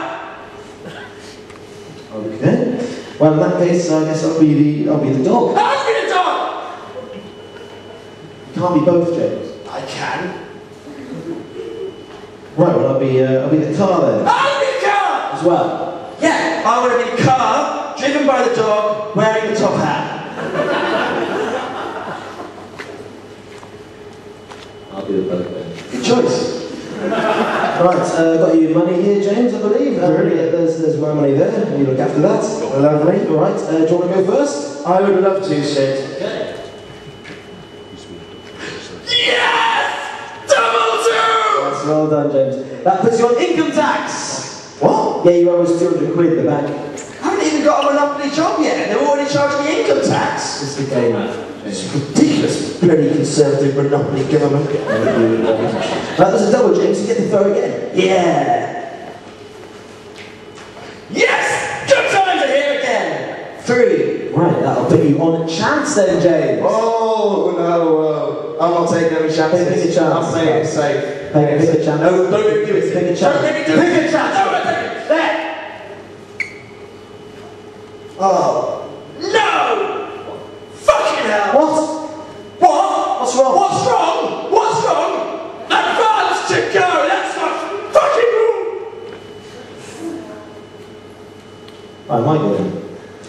Speaker 6: Okay. Well, in that case, I guess I'll be the dog.
Speaker 5: How are you the dog?
Speaker 6: Can't be both, James.
Speaker 4: I can.
Speaker 6: Right. Well, I'll be the car then
Speaker 5: How are you the car?
Speaker 6: as well.
Speaker 4: Yeah, I want to be a car, driven by the dog, wearing the top hat.
Speaker 6: I'll be the boat then. Good choice. Right, got you money here, James, I believe. There's my money there. You look after that. Lovely. All right. Do you want to go first?
Speaker 4: I would love to, Sid.
Speaker 6: Okay.
Speaker 5: Yes! Double two!
Speaker 6: That's well done, James. That puts you on income tax.
Speaker 4: What?
Speaker 6: Yeah, you owe us 200 quid in the bank.
Speaker 4: I haven't even got a Monopoly job yet. They're already charging me income tax.
Speaker 6: It's the game.
Speaker 4: It's ridiculous. Bloody conservative Monopoly government.
Speaker 6: There's a double, James. You get to throw again.
Speaker 4: Yeah. Yes! Good times are here again. 3.
Speaker 6: Right, that'll put you on chance then, James.
Speaker 4: Oh, no. I'm not taking any chances.
Speaker 6: Pick a chance.
Speaker 4: I'm playing it safe.
Speaker 6: Pick a chance.
Speaker 4: No, don't make me do it.
Speaker 6: Pick a chance.
Speaker 4: Don't make me do it.
Speaker 6: Pick a chance.
Speaker 4: No, don't take it. There.
Speaker 6: Oh.
Speaker 4: No! Fucking hell!
Speaker 6: What?
Speaker 4: What?
Speaker 6: What's wrong?
Speaker 4: What's wrong? What's wrong? Advance to go! That's not fucking wrong!
Speaker 6: Right, my go then.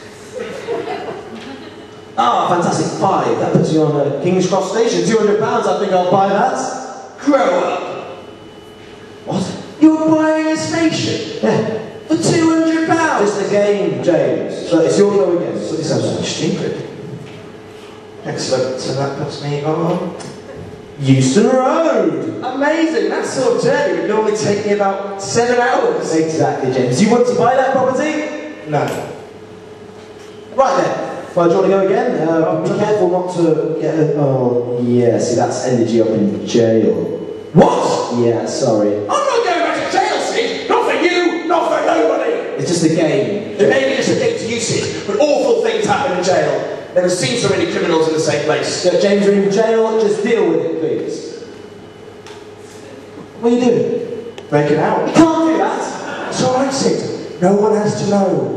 Speaker 6: Ah, fantastic. 5. That puts you on King's Cross Station. £200. I think I'll buy that.
Speaker 4: Grow up!
Speaker 6: What?
Speaker 4: You're buying a station
Speaker 6: Yeah.
Speaker 4: for £200?
Speaker 6: Just a game, James. So it's your go again. So this sounds
Speaker 4: so stupid. Excellent. So that puts me on Euston Road. Amazing. That sort of journey would normally take me about 7 hours.
Speaker 6: Exactly, James. You want to buy that property?
Speaker 4: No.
Speaker 6: Right then. Well, do you want to go again? Be careful not to get a... Oh, yeah. See, that's ended you up in jail.
Speaker 5: What?
Speaker 6: Yeah, sorry.
Speaker 5: I'm not going back to jail, Sid. Not for you, not for nobody.
Speaker 6: It's just a game.
Speaker 5: It may be just a game to you, Sid, but awful things happen in jail. Never seen so many criminals in the same place.
Speaker 6: Yeah, James, you're in jail. Just deal with it, please. What are you doing?
Speaker 4: Breaking out.
Speaker 6: You can't do that.
Speaker 4: It's all right, Sid. No one has to know.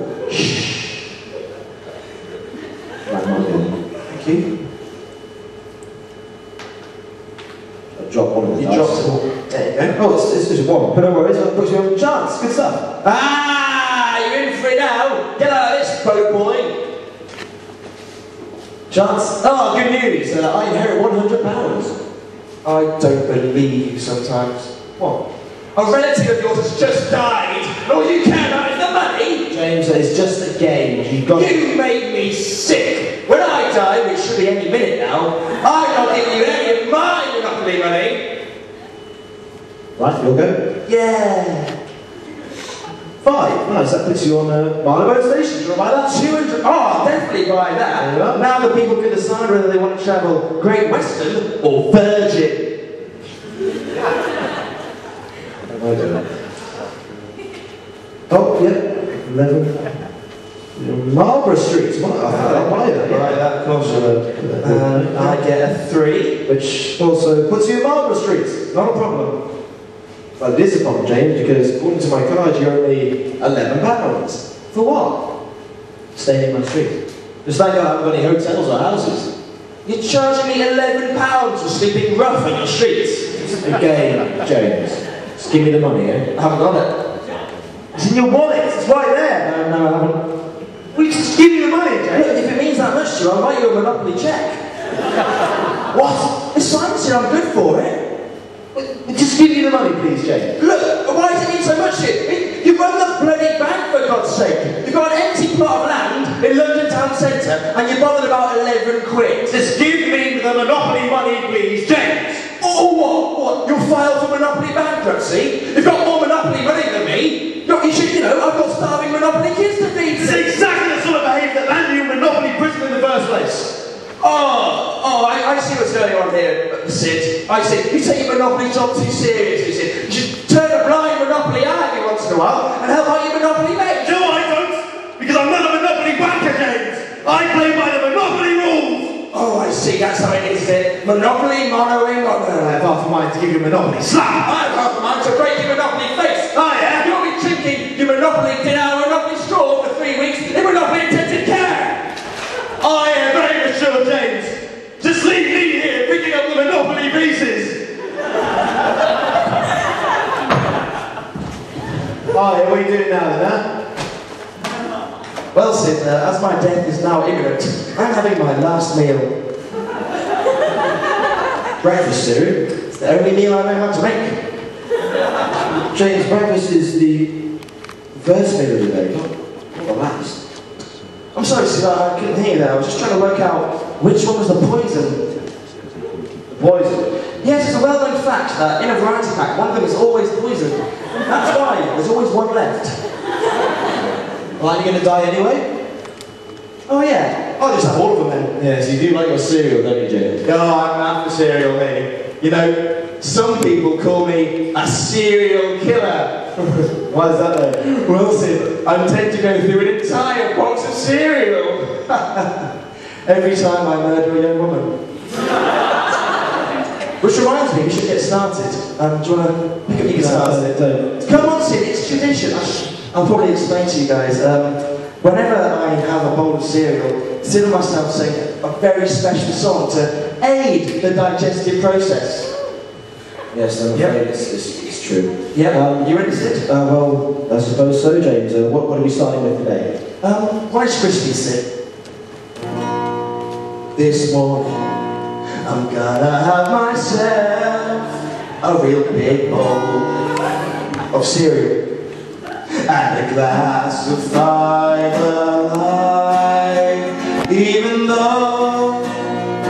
Speaker 6: Right, my turn.
Speaker 4: Thank you.
Speaker 6: I dropped one of the
Speaker 4: You
Speaker 6: dice.
Speaker 4: dropped it all. There you go.
Speaker 6: Oh, it's just one. But don't worry, it puts you on chance. Good stuff.
Speaker 5: Ah, you're in for it now. Get out of this, boat boy.
Speaker 6: Chance. Oh, good news. I inherit £100.
Speaker 4: I don't believe you sometimes. What?
Speaker 5: A relative of yours has just died, and all you care about is the money.
Speaker 6: James, it's just a game. You've got
Speaker 5: You made me sick. When I die, which should be any minute now, I'm not giving you any of my monopoly money.
Speaker 6: Right, you'll go.
Speaker 4: Yeah.
Speaker 6: 5. Nice, that puts you on Marylebone Station. Do you want to buy that?
Speaker 4: 200. Oh, I'll definitely buy that.
Speaker 6: There you are.
Speaker 4: Now the people can decide whether they want to travel Great Western or Virgin.
Speaker 6: Oh, yeah. 11. Marlborough Street. I'll buy that. Yeah.
Speaker 4: Right, that costs you. I get a 3.
Speaker 6: Which also puts you in Marlborough Street. Not a problem. Well, it is a problem, James, because according to my card, you're only £11.
Speaker 4: For what?
Speaker 6: Staying in my street. Just like I haven't got any hotels or houses.
Speaker 5: You're charging me £11 for sleeping rough on your streets.
Speaker 6: Again, James. Just give me the money, eh?
Speaker 4: I haven't got it. It's in your wallet. It's right there.
Speaker 6: No, I haven't.
Speaker 4: We just give you the money, James.
Speaker 5: Look, if it means that much to you, I'll write you a monopoly check.
Speaker 4: What? It's fine, sir. I'm good for it.
Speaker 6: Just give me the money, please, James.
Speaker 5: Look, why does it mean so much to you? You run the bloody bank, for God's sake. You've got an empty plot of land in London town centre, and you're bothered about 11 quid.
Speaker 4: Just give me the monopoly money, please, James.
Speaker 5: Oh, what? You'll file for monopoly bankruptcy? You've got more monopoly money than me. You should, I've got starving monopoly kids to feed.
Speaker 4: This is exactly the sort of behaviour that landed you in monopoly prison in the first place.
Speaker 5: I see what's going on here, Sid. I see. You take your monopoly job too seriously, Sid. You should turn a blind monopoly eye every once in a while and help out your monopoly mate.
Speaker 4: No, I don't, because I'm not a monopoly banker, James. I play by the monopoly rules.
Speaker 5: Oh, I see. That's how it is, Sid. Monopoly, monoing,
Speaker 4: I have half a mind to give you a monopoly slap.
Speaker 5: I have half a mind to break your monopoly face.
Speaker 4: Oh, yeah?
Speaker 5: You'll be drinking your monopoly dinner, monopoly straw for 3 weeks in monopoly intensive care.
Speaker 4: I am very mature, James. Just leave me here picking up the monopoly pieces.
Speaker 6: Oh, yeah, what are you doing now, then, huh?
Speaker 4: Well, Sid, as my death is now imminent, I'm having my last meal.
Speaker 6: Breakfast cereal.
Speaker 4: It's the only meal I know how to make.
Speaker 6: James, breakfast is the first meal of the day, not the last.
Speaker 4: I'm sorry, Sid, I couldn't hear you there. I was just trying to work out which one was the poison.
Speaker 6: The poison.
Speaker 4: Yes, it's a well-known fact that in a variety pack, one of them is always poisoned. That's why there's always one left.
Speaker 6: Well, aren't you going to die anyway?
Speaker 4: Oh yeah, I'll just have all of them then.
Speaker 6: Yes, you do like your cereal, don't you, James?
Speaker 4: Oh, I'm after cereal, me. Some people call me a serial killer.
Speaker 6: Why is that, though?
Speaker 4: Well, Sid, I intend to go through an entire box of cereal. Every time I murder a young woman. Which reminds me, we should get started. Do you want to pick up your guitars?
Speaker 6: Don't.
Speaker 4: Come on, Sid, it's tradition. I'll probably explain to you guys. Whenever I have a bowl of cereal, Sid and myself sing a very special song to aid the digestive process.
Speaker 6: Yes, I'm afraid it's true.
Speaker 4: Yeah, you ready, Sid?
Speaker 6: Well, I suppose so, James. What are we starting with today?
Speaker 4: Rice Krispies, Sid. This morning, I'm gonna have myself a real big bowl of cereal and a glass of Five Alive. Even though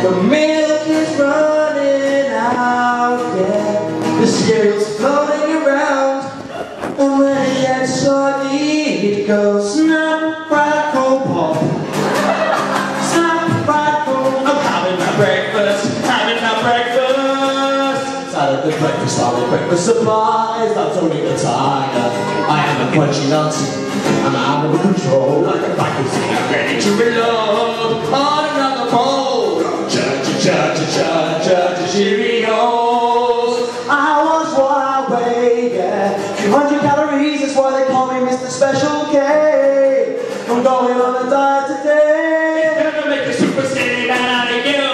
Speaker 5: The milk is running out, yeah. The cereal's floating around. And when it gets soggy, it goes snap, crackle, pop. Snap, crackle. I'm having my breakfast, having my breakfast. Salad and breakfast, solid breakfast supplies. That's only the tiger. I am a crunchy nut. I'm out of control, like a vacuum, I'm ready to reload. On another bowl, Cheerios. I was what I weighed, yeah. 200 calories, that's why they call me Mr. Special K. I'm going on a diet today.
Speaker 1: It's gonna make a super skinny man out of you.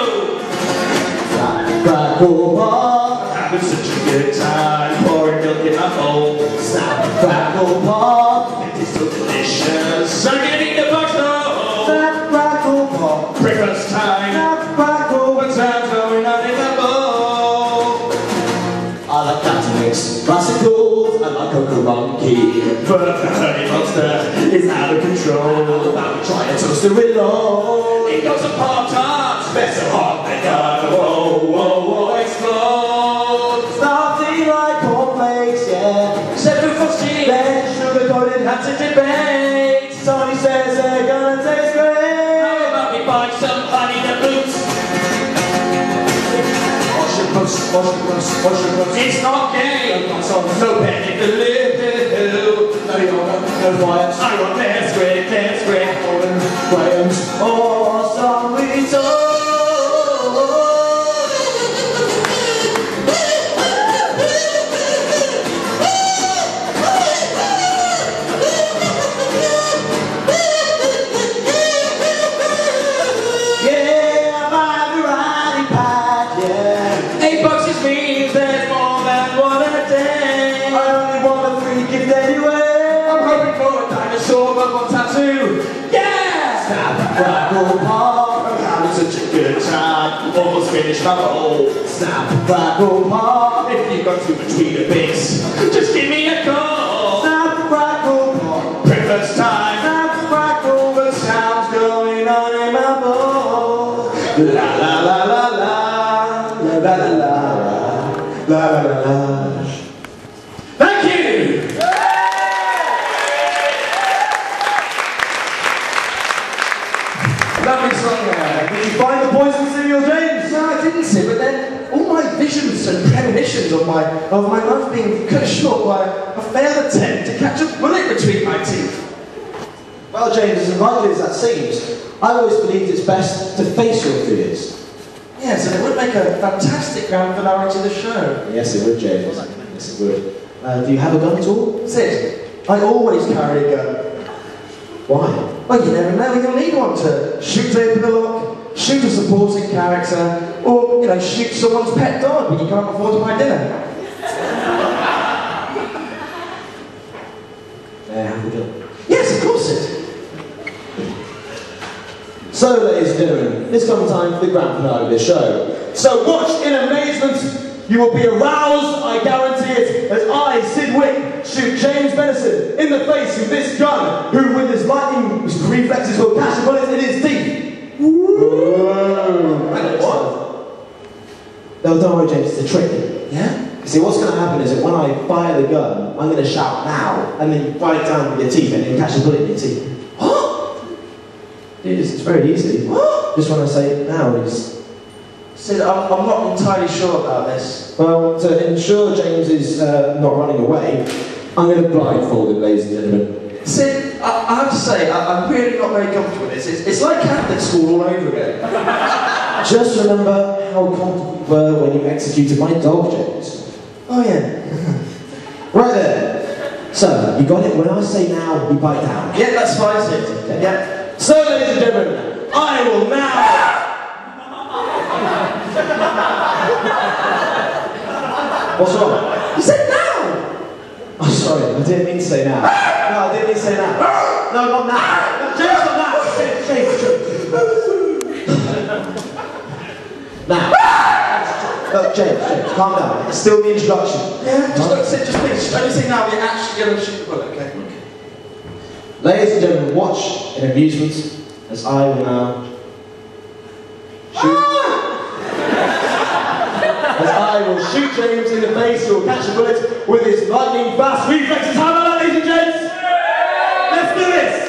Speaker 5: Crackle pop,
Speaker 1: Having such a good time, pouring milk in my bowl.
Speaker 5: snap, crackle pop,
Speaker 1: It is so delicious. I'm gonna eat the box now.
Speaker 5: snap, crackle pop,
Speaker 1: Breakfast time.
Speaker 5: snap, crackle.
Speaker 1: What time's going on in the bowl?
Speaker 5: I like Captain Mix, classicals, I like Cocoa Monkey.
Speaker 1: But the honey monster is out of control.
Speaker 5: About to try a toaster reload.
Speaker 1: It goes to Pop-Tarts. Better hot than God. Whoa, whoa, whoa, explode.
Speaker 5: Starting like cornflakes, yeah.
Speaker 1: 7 for cheese.
Speaker 5: Then sugar coated,
Speaker 1: That's a debate.
Speaker 5: Tony says they're gonna taste
Speaker 1: How
Speaker 5: great.
Speaker 1: about we buy some honey to boots?
Speaker 5: Wash your boots, wash your boots, wash your boots.
Speaker 1: It's not gay.
Speaker 5: So
Speaker 1: No panic to live.
Speaker 5: no yogurt, no fires.
Speaker 1: I want fair square,
Speaker 5: Grahams, or some Rito. Yeah, I'm a variety pack, yeah.
Speaker 1: 8 bucks just means there's more than one a day.
Speaker 5: I only want a free gift anyway.
Speaker 1: I'm hoping for a dinosaur but one tattoo. Yeah!
Speaker 5: Snap, crackle, pop.
Speaker 1: I'm having such a good time. Almost finished my bowl.
Speaker 5: Snap, crackle, pop.
Speaker 1: If you've got too much weed bits, just give me a call.
Speaker 5: Snap, crackle, pop.
Speaker 1: Breakfast time.
Speaker 5: Snap, crackle, the sounds going on in my bowl. La la la la la, la la la la, la la la.
Speaker 1: Thank you!
Speaker 5: Lovely song there. Did you find the poison cereal, James? No, I didn't see, but then all my visions and premonitions of my life being cut short by a failed attempt to catch a bullet between my teeth.
Speaker 6: Well, James, as unlikely as that seems, I always believed it's best to face your fears.
Speaker 5: Yes, and it would make a fantastic grand finale to the show.
Speaker 6: Yes, it would, James. Yes, it would. Do you have a gun at all?
Speaker 5: Sid, I always carry a gun.
Speaker 6: Why?
Speaker 5: Well, you never know, you'll need one to shoot open the lock, shoot a supporting character, or, shoot someone's pet dog when you can't afford to buy dinner.
Speaker 6: May I have the gun?
Speaker 5: Yes, of course, Sid.
Speaker 6: So, ladies and gentlemen, it's come time for the grand finale of this show. So watch in amazement. You will be aroused, I guarantee it, as I, Sid Wick, shoot James Benison in the face with this gun, who with his lightning reflexes will catch a bullet in his teeth. Whoa. What? No, don't worry, James, it's a trick.
Speaker 5: Yeah?
Speaker 6: See, what's going to happen is that when I fire the gun, I'm going to shout now, and then you bite down with your teeth, and then catch a bullet in your teeth.
Speaker 5: What?
Speaker 6: It's very easy.
Speaker 5: What?
Speaker 6: Just when I say it now, it's...
Speaker 5: Sid, I'm not entirely sure about this.
Speaker 6: Well, to ensure James is not running away, I'm going to blindfold him, ladies and gentlemen.
Speaker 5: Sid, I have to say, I'm really not very comfortable with this. It's like Catholic school all over again.
Speaker 6: Just remember how comfortable you were when you executed my dog, James.
Speaker 5: Oh, yeah.
Speaker 6: Right there. So, you got it? When I say now, you bite down.
Speaker 5: Yeah, that's fine, Sid.
Speaker 6: Okay.
Speaker 5: Yeah.
Speaker 6: So, ladies and gentlemen, I will now... What's wrong?
Speaker 5: You said now!
Speaker 6: Oh, sorry, I didn't mean to say now. No, I didn't mean to say now. No, not now. No, James, not now. James. Now. Look, James, calm down. It's still the introduction.
Speaker 5: Yeah, just please, only say now you're actually going to shoot the bullet, okay?
Speaker 6: Ladies and gentlemen, watch in amusement as I will now shoot.
Speaker 4: I will shoot James in the face, who will catch a bullet with his lightning fast reflexes. How about that, ladies and gents? Let's do this!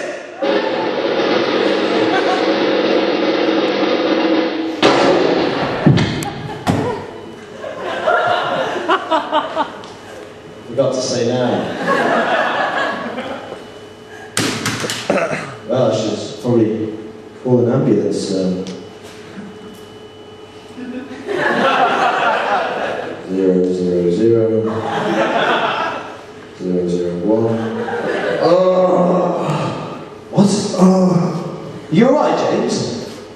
Speaker 4: Forgot to say now. Well, I should probably call an ambulance. 000 001. Oh, what? Oh, you alright, James?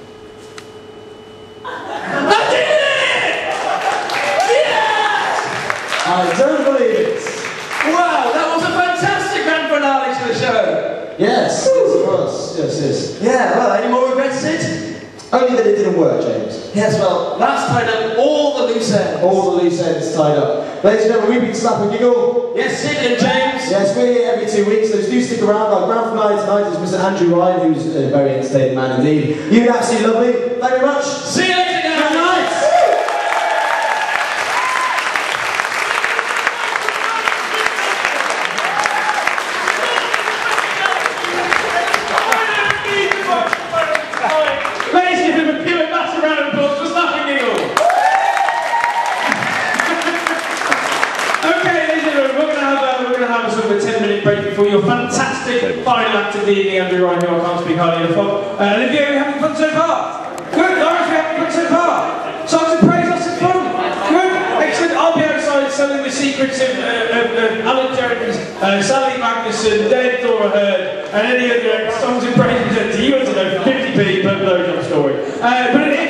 Speaker 4: I don't believe it.
Speaker 1: Wow, that was a fantastic grand finale to the show.
Speaker 4: Yes, it was. Yes.
Speaker 5: Yeah, well, any more regrets, Sid?
Speaker 4: Only that it didn't work, James.
Speaker 5: Yes, well, that's tied up all the loose ends.
Speaker 4: All the loose ends tied up. Ladies and gentlemen, we've been Slap and Giggle.
Speaker 5: Yes, Sid and James.
Speaker 4: Yes, we're here every 2 weeks, so do stick around. Our grand finale tonight is Mr. Andrew Ryan, who's a very entertaining man indeed. You've been absolutely lovely. Thank you very much.
Speaker 1: See you later, guys.
Speaker 4: Good night.
Speaker 1: Ladies and gentlemen, give a massive round of applause for Slap and Giggle. Okay, ladies and gentlemen, we're going to have a sort of a 10-minute break before your fantastic final act of the evening, Andrew Ryan, who I can't speak highly enough of. Olivia, are you having fun so far? Good. Lawrence, we're having fun so far. Songs of praise, lots of fun. Good. Excellent. I'll be outside selling the secrets of Alan Jerry's, Sally Magnuson, Dead Thora Heard, and any other songs of praise presented. You want to know 50p per blowjob story. But